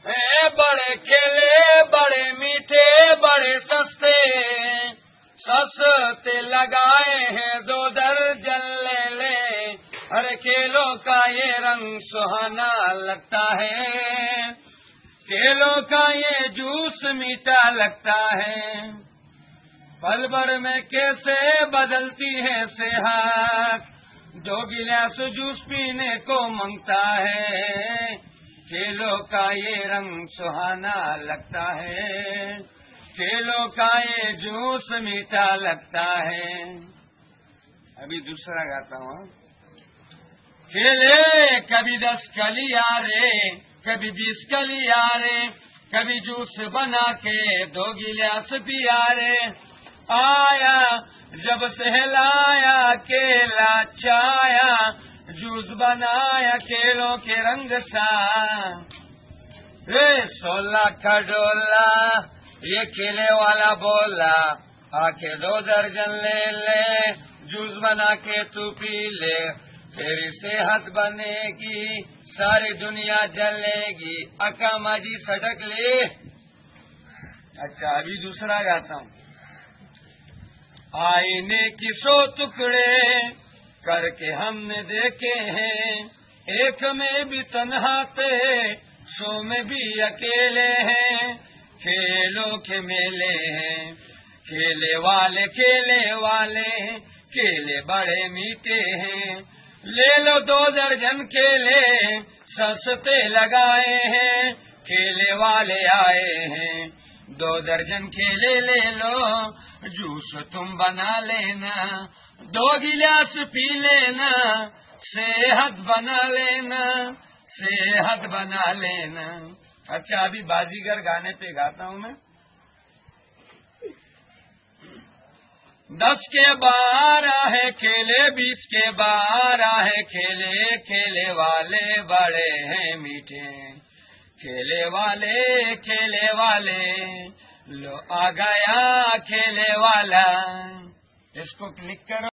بڑے کھیلے بڑے میٹھے بڑے سستے، سستے لگائے ہیں 2 درجن لے لے، ہر کھیلوں کا یہ رنگ سہانا لگتا ہے، کھیلوں کا یہ جوس میٹھا لگتا ہے، پل بھر میں کیسے بدلتی ہے صحت، 2 گلاس جوس پینے کو منگتا ہے، کھیلوں کا یہ رنگ سہانا لگتا ہے، کھیلوں کا یہ جوس میٹھا لگتا ہے۔ ابھی دوسرا گاتا ہوں۔ کھیلے کبھی 10 کلیارے کبھی 20 کلیارے، کبھی جوس بنا کے 2 گلاس پیارے، آیا جب سہلایا کیلا چایا، جوس بنایا کھیلوں کے رنگ سا، 16 کا ڈولا یہ کھیلے والا بولا، آ کے 2 درجن لے لے، جوس بنا کے تو پی لے، تیری صحت بنے گی ساری دنیا جلے گی، اکا ماجی سٹک لے۔ اچھا ابھی دوسرا گاتا ہوں۔ آئینے کی 100 ٹکڑے کر کے ہم نے دیکھے ہیں، ایک میں بھی تنہا تھے 100 میں بھی اکیلے ہیں، کھیلوں کے میلے ہیں، کھیلے والے کھیلے بڑے میٹھے ہیں، لے لو 2 درجن کھیلے سستے لگائے ہیں، کھیلے والے آئے ہیں 2 درجن کھیلے لے لو، جوس تم بنا لینا، 2 گلاس پی لینا، صحت بنا لینا، صحت بنا لینا۔ اچھا ابھی بازیگر گانے پہ گاتا ہوں میں۔ 10 کے 12 ہے کھیلے، 20 کے 12 ہے کھیلے، کھیلے والے بڑے ہیں میٹھے، کھیلے والے لو آ گیا کھیلے والا۔ اس کو کلک کرو۔